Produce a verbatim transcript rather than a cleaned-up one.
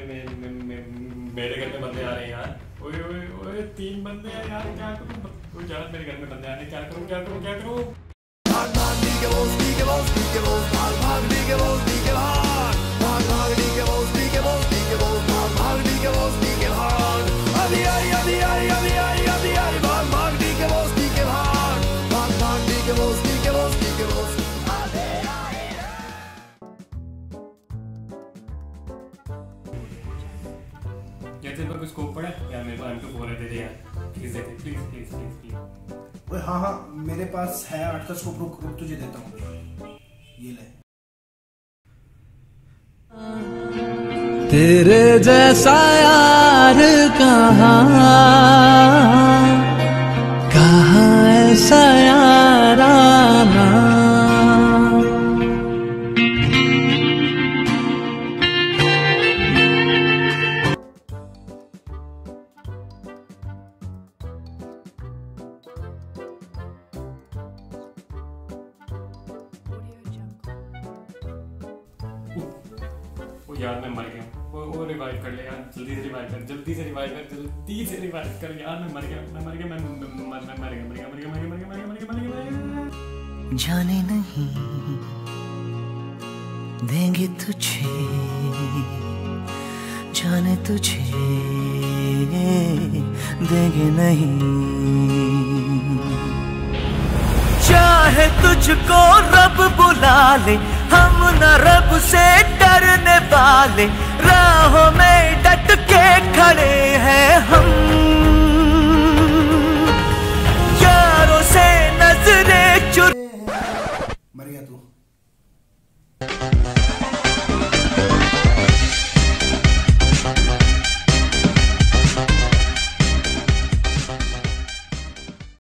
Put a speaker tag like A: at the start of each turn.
A: मे, मे, मे, मे, मेरे घर में बंदे आ रहे हैं यार। ओए ओए ओए तीन बंदे हैं यार, क्या करूं यार, मेरे घर में बंदे आ रहे हैं, क्या करूं क्या करूं क्या करूं।
B: भाग भाग D K Bose D K Bose D K Bose भाग भाग डी के बॉस डी के भाग भाग भाग D K Bose D K Bose D K Bose भाग भाग डी के बॉस डी के भाग अभी आई अभी आई अभी आई अभी आई भाग भाग डी के बॉस डी के भाग भाग भाग D K Bose D K Bose D K Bose अभी आई।
A: यार तेरे पर कुछ स्कोप पड़ा है यार, मेरे को एम टू फोर है, दे दे यार प्लीज, दे दे प्लीज प्लीज प्लीज प्लीज।
C: ओए हाँ हाँ मेरे पास है आठ का स्कोप, रुक रुक तुझे देता हूँ, ये ले।
D: तेरे जैसा यार कहाँ कहाँ ऐसा यार आना।
A: ओ यार मैं मर गया, वो वो रिवाइव कर ले यार, जल्दी से रिवाइव कर, जल्दी से रिवाइव कर, जल्दी से रिवाइव कर यार, मैं मर गया मैं मर गया मैं मैं मैं मर गया मर गया मर गया मर गया मर गया मर गया मर गया मर गया।
D: जाने नहीं देंगे तुझे, जाने तुझे देंगे नहीं। चाहे तुझको रब बुला ले, हम न रब से डरने वाले, राहों में डट के खड़े हैं हम। यारों से नजरें चुरा।
C: मर गया तू।